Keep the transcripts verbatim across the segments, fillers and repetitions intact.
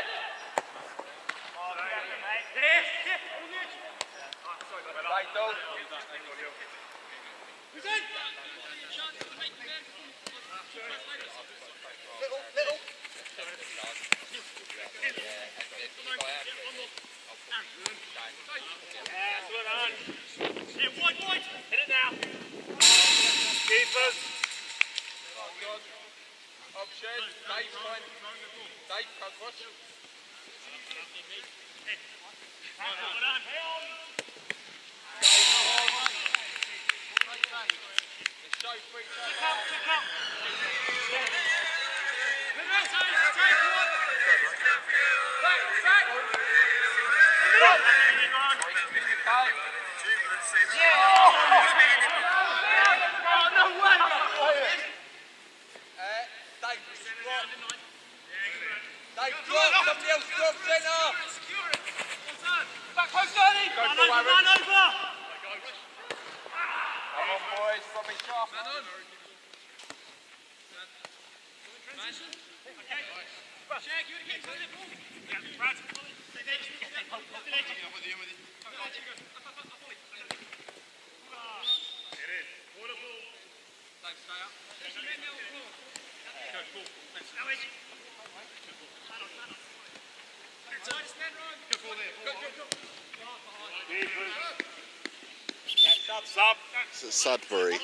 It's at Sudbury.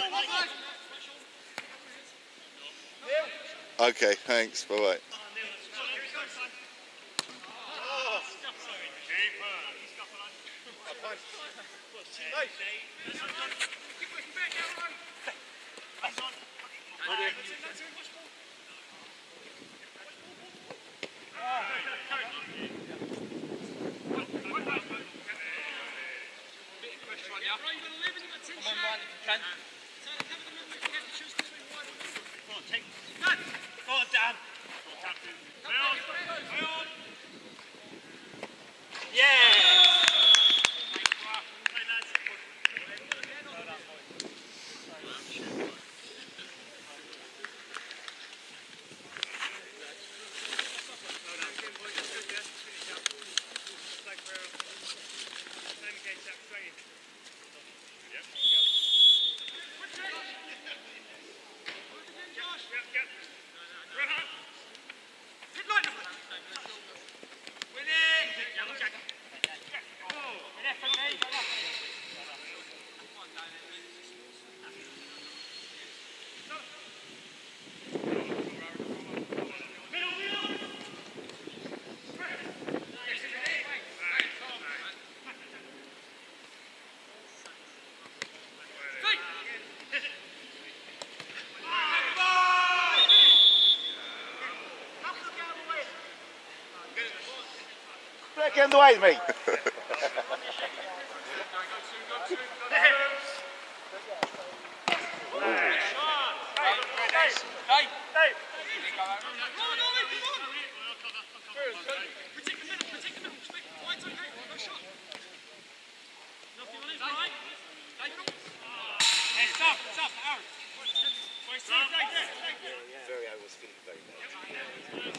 Okay, thanks. Bye bye. Get in the way, mate. Very, I was feeling very bad.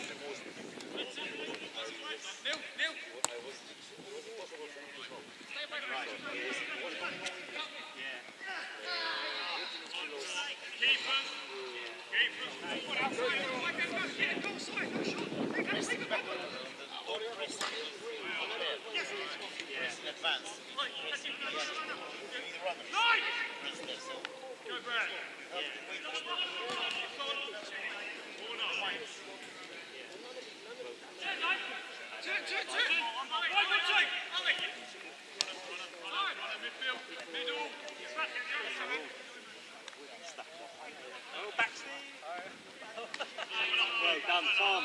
Well done, Tom.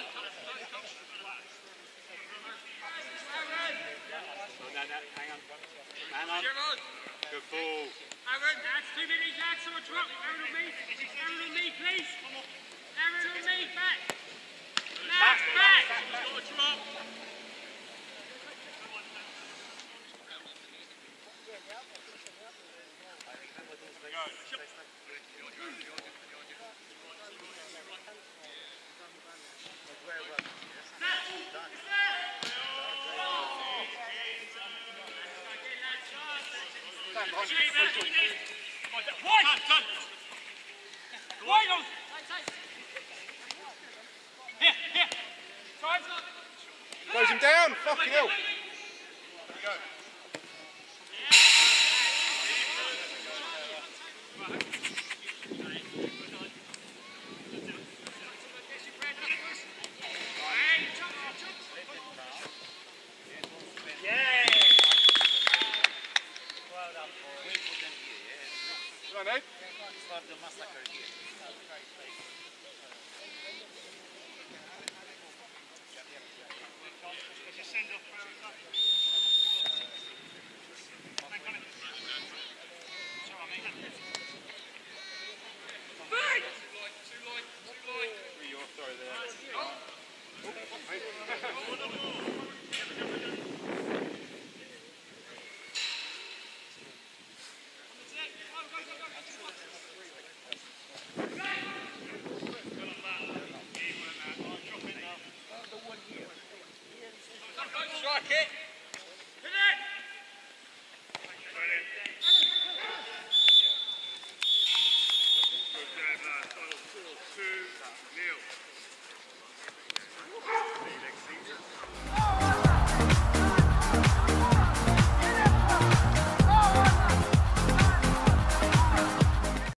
Oh, no, no, hang on. Hang on. Good ball. Aaron, that's too many lads on a drop. Aaron on me. Aaron on me, please. Aaron on me, back. Lads, back. Got a drop. Go. Wide on! Here, here! Side! Close him down! Fucking hell! Well done, Ed. Start the massacre here. Your throw there.